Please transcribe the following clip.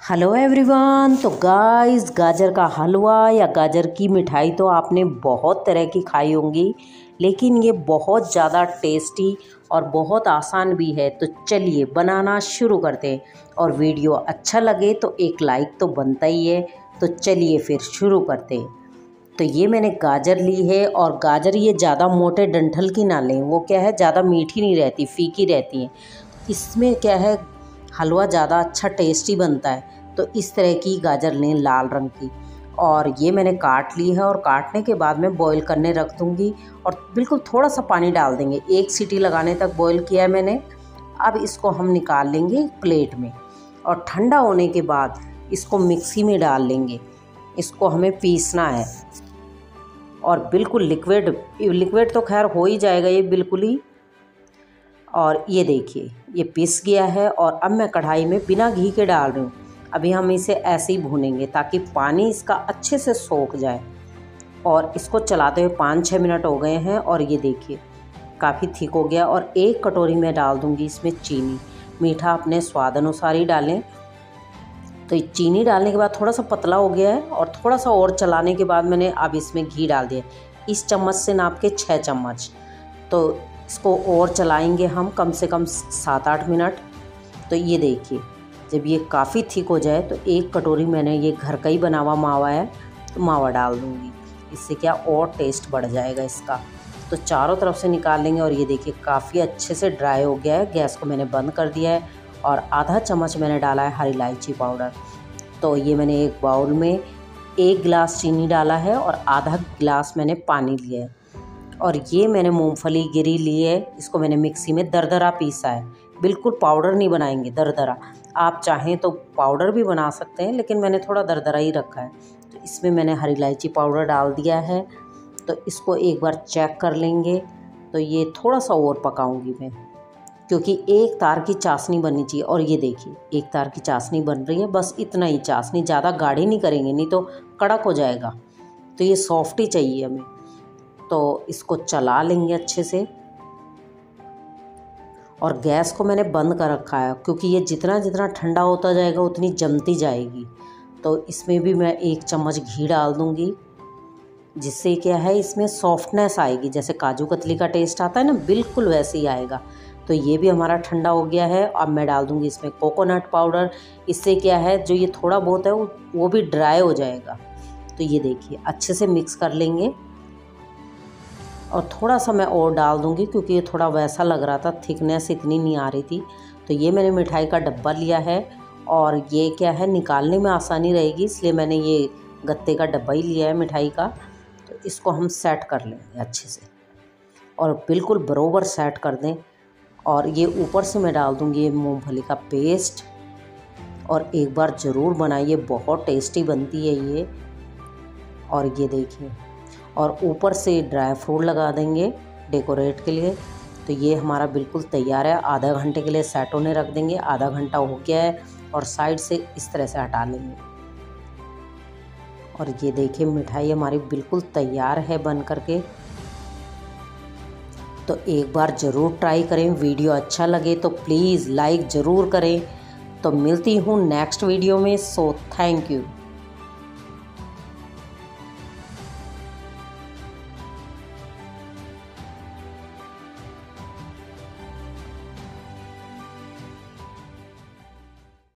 Hello everyone. तो guys, गाजर का हलवा या गाजर की मिठाई तो आपने बहुत तरह की खाई होंगी, लेकिन ये बहुत ज़्यादा टेस्टी और बहुत आसान भी है। तो चलिए बनाना शुरू करते हैं। और वीडियो अच्छा लगे तो एक लाइक तो बनता ही है। तो चलिए फिर शुरू करते हैं। तो ये मैंने गाजर ली है, और गाजर ये ज़्यादा मोटे डंठल की ना लें, वो क्या है ज़्यादा मीठी नहीं रहती, फीकी रहती हैं। इसमें क्या है हलवा ज़्यादा अच्छा टेस्टी बनता है। तो इस तरह की गाजर लें, लाल रंग की। और ये मैंने काट ली है, और काटने के बाद मैं बॉईल करने रख दूँगी। और बिल्कुल थोड़ा सा पानी डाल देंगे, 1 सीटी लगाने तक बॉईल किया है मैंने। अब इसको हम निकाल लेंगे एक प्लेट में, और ठंडा होने के बाद इसको मिक्सी में डाल लेंगे। इसको हमें पीसना है, और बिल्कुल लिक्विड तो खैर हो ही जाएगा ये बिल्कुल ही। और ये देखिए ये पिस गया है। और अब मैं कढ़ाई में बिना घी के डाल रही हूँ। अभी हम इसे ऐसे ही भूनेंगे ताकि पानी इसका अच्छे से सोख जाए। और इसको चलाते हुए 5-6 मिनट हो गए हैं, और ये देखिए काफ़ी थिक हो गया। और 1 कटोरी में डाल दूँगी इसमें चीनी। मीठा अपने स्वाद अनुसार ही डालें। तो चीनी डालने के बाद थोड़ा सा पतला हो गया है, और थोड़ा सा और चलाने के बाद मैंने अब इसमें घी डाल दिया। इस चम्मच से नाप के 6 चम्मच। तो इसको और चलाएंगे हम कम से कम 7-8 मिनट। तो ये देखिए जब ये काफ़ी थिक हो जाए तो 1 कटोरी मैंने ये घर का ही बना हुआ मावा है, तो मावा डाल दूँगी। इससे क्या और टेस्ट बढ़ जाएगा इसका। तो चारों तरफ से निकाल लेंगे। और ये देखिए काफ़ी अच्छे से ड्राई हो गया है। गैस को मैंने बंद कर दिया है, और आधा चम्मच मैंने डाला है हरी इलायची पाउडर। तो ये मैंने एक बाउल में 1 गिलास चीनी डाला है, और आधा गिलास मैंने पानी लिया है। और ये मैंने मूंगफली गिरी ली है, इसको मैंने मिक्सी में दरदरा पीसा है। बिल्कुल पाउडर नहीं बनाएंगे, दरदरा। आप चाहें तो पाउडर भी बना सकते हैं, लेकिन मैंने थोड़ा दरदरा ही रखा है। तो इसमें मैंने हरी इलायची पाउडर डाल दिया है। तो इसको एक बार चेक कर लेंगे। तो ये थोड़ा सा और पकाऊंगी मैं, क्योंकि एक तार की चाशनी बननी चाहिए। और ये देखिए 1 तार की चाशनी बन रही है, बस इतना ही चाशनी, ज़्यादा गाढ़ी नहीं करेंगे, नहीं तो कड़क हो जाएगा। तो ये सॉफ्ट ही चाहिए हमें। तो इसको चला लेंगे अच्छे से। और गैस को मैंने बंद कर रखा है, क्योंकि ये जितना जितना ठंडा होता जाएगा उतनी जमती जाएगी। तो इसमें भी मैं 1 चम्मच घी डाल दूँगी, जिससे क्या है इसमें सॉफ्टनेस आएगी। जैसे काजू कतली का टेस्ट आता है ना, बिल्कुल वैसे ही आएगा। तो ये भी हमारा ठंडा हो गया है। अब मैं डाल दूँगी इसमें कोकोनट पाउडर। इससे क्या है जो ये थोड़ा बहुत है वो भी ड्राई हो जाएगा। तो ये देखिए अच्छे से मिक्स कर लेंगे। और थोड़ा सा मैं और डाल दूँगी, क्योंकि ये थोड़ा वैसा लग रहा था, थिकनेस इतनी नहीं आ रही थी। तो ये मैंने मिठाई का डब्बा लिया है, और ये क्या है निकालने में आसानी रहेगी, इसलिए मैंने ये गत्ते का डब्बा ही लिया है मिठाई का। तो इसको हम सेट कर लेंगे अच्छे से, और बिल्कुल बराबर सेट कर दें। और ये ऊपर से मैं डाल दूँगी ये मूँगफली का पेस्ट। और एक बार ज़रूर बनाइए, बहुत टेस्टी बनती है ये। और ये देखिए, और ऊपर से ड्राई फ्रूट लगा देंगे डेकोरेट के लिए। तो ये हमारा बिल्कुल तैयार है। आधा घंटे के लिए सेट होने रख देंगे। आधा घंटा हो गया है, और साइड से इस तरह से हटा लेंगे। और ये देखिए मिठाई हमारी बिल्कुल तैयार है बन करके। तो एक बार ज़रूर ट्राई करें। वीडियो अच्छा लगे तो प्लीज़ लाइक ज़रूर करें। तो मिलती हूँ नेक्स्ट वीडियो में। So thank you.